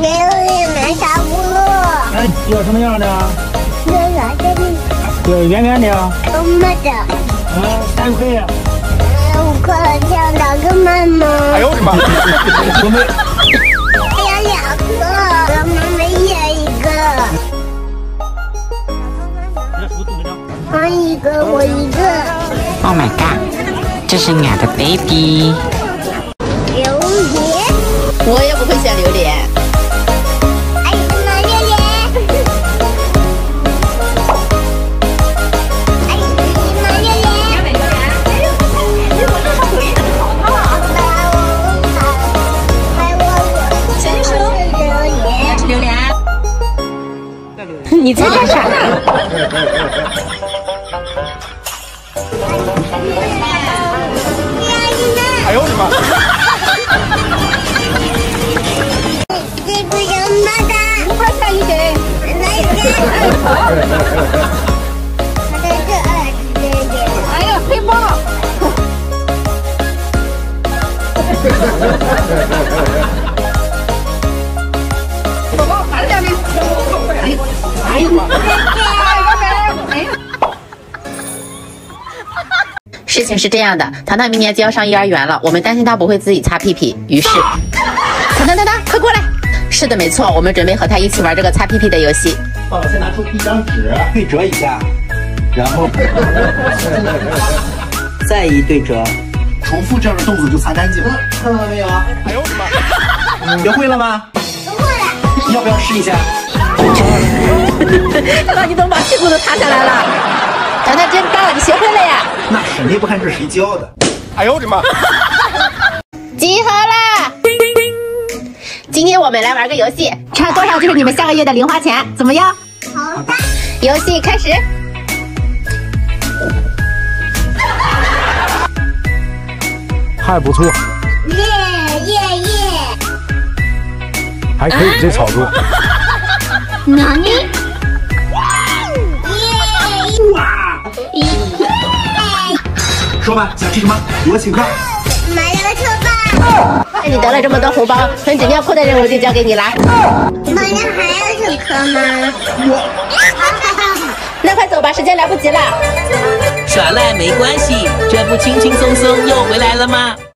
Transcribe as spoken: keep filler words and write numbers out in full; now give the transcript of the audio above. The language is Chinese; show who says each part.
Speaker 1: 给我买小葫芦。
Speaker 2: 哎，要什么样的？
Speaker 1: 这个这里。
Speaker 2: 对，圆圆的。
Speaker 1: 什么的？
Speaker 2: 嗯，三块。
Speaker 1: 五块钱两个妈妈。
Speaker 3: 哎呦我的妈！
Speaker 2: 我们
Speaker 1: 还有两个，我妈妈也一个。他一个，我一个。
Speaker 4: Oh my god， 这是俺的 baby。
Speaker 1: 榴莲。
Speaker 5: 我也不会选榴莲。
Speaker 1: 哎，什么榴莲？哎，什么榴莲？两百榴莲。哎呦，哎，我这上抖音很好看啊！买我买我。谁说？榴莲。
Speaker 5: 吃榴莲。
Speaker 4: 你在干啥？
Speaker 3: 哎呦我的妈！
Speaker 1: 这个什么的？
Speaker 5: 五块钱一根。
Speaker 1: 来一个。它在这儿，这边。
Speaker 5: 哎呀，黑豹。宝宝还是两名。哎呦，哎呦妈！哎。事情是这样的，糖糖明年就要上幼儿园了，我们担心他不会自己擦屁屁，于是，糖糖糖糖，快过来！是的，没错，我们准备和他一起玩这个擦屁屁的游戏。
Speaker 2: 爸爸先拿出一张纸对折一下，然后再一对折，重复这样的动作就擦干净了。看到了没有？
Speaker 3: 哎呦我的妈！
Speaker 2: 学会了吗？
Speaker 1: 学会了。
Speaker 2: 要不要试一下？
Speaker 5: 糖糖，你怎么把屁股都擦下来了？糖糖真棒，你学会了呀！
Speaker 2: 那肯定不看这是谁教的。
Speaker 3: 哎呦我的妈！
Speaker 5: 集合啦！今天我们来玩个游戏，差多少就是你们下个月的零花钱，怎么样？
Speaker 1: 好的。
Speaker 5: 游戏开始。
Speaker 6: 还不错，
Speaker 1: 耶耶耶！
Speaker 6: 还可以这操作。
Speaker 1: 哪里？耶！
Speaker 2: 说吧，想吃什么？我请客。
Speaker 1: 买了个车吧。
Speaker 5: 那你得了这么多红包，很纸尿裤的任务就交给你啦。
Speaker 1: 妈呀，还要请客吗？
Speaker 5: 那快走吧，时间来不及了。
Speaker 7: 耍赖没关系，这不轻轻松松又回来了吗？